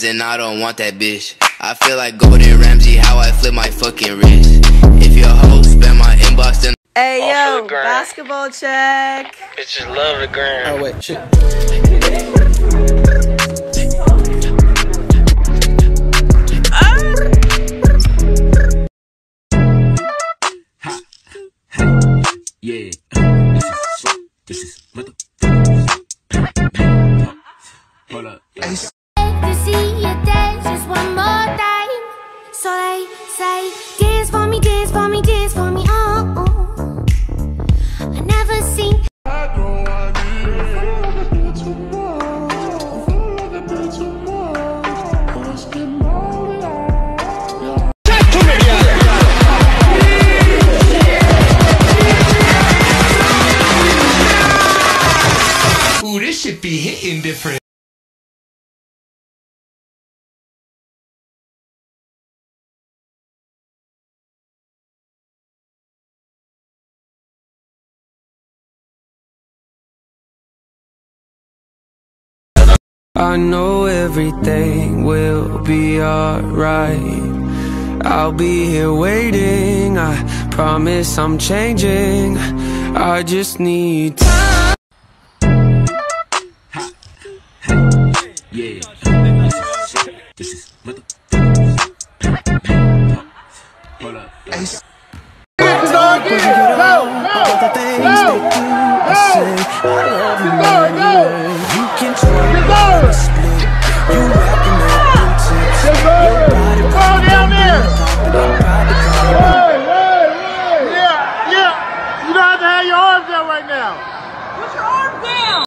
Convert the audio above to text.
then I don't want that bitch. I feel like Gordon Ramsay, how I flip my fucking wrist. If your hoe spam my inbox, then hey yo, basketball check. Bitches love the gram. Oh wait, shit. Yeah, this is mother. Hold up. To see you dance just one more time. So they say, dance for me, dance for me, dance for me. Oh, oh. I never seen. Ooh, this shit be hitting different. I know everything will be alright. I'll be here waiting. I promise I'm changing. I just need time. Yeah, this is mother. Hold up. You don't have to have your arms down right now. Put your arms down.